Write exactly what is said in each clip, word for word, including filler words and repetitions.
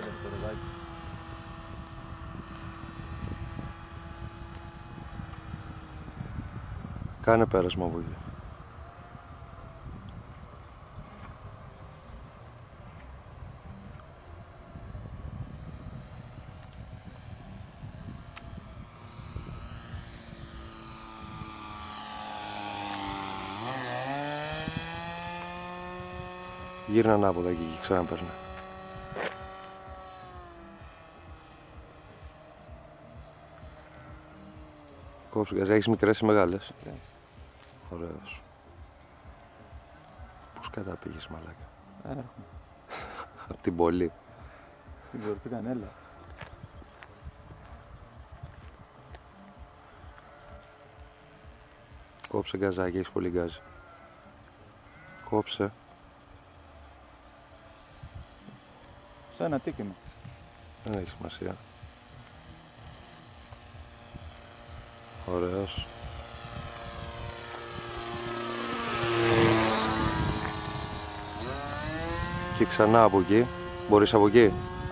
το ροδάκι. Κάνε πέρασμα από εκεί. Γύρνα ανάποδα εκεί και ξαναπέρνα. Κόψε γκάζι, έχεις μικρές ή μεγάλες? Okay. Ωραίος. Πώς καταπήγες μαλάκα? Έχουμε. Απ' την πόλη. Την κορυφή Κανέλα. Κόψε γκαζάκι, έχεις πολύ γκάζι. Κόψε. Σε ένα τίκημα. Δεν έχει σημασία. Ωραίος. Και ξανά από εκεί. Μπορείς από εκεί?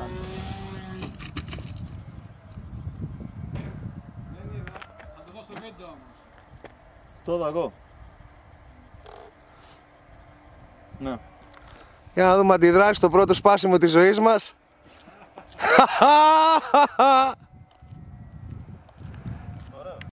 Θα το δω στο βίντεο όμως. Το δω εγώ. Ναι. Για να δούμε αντιδράσεις στο πρώτο σπάσιμο της ζωής μας.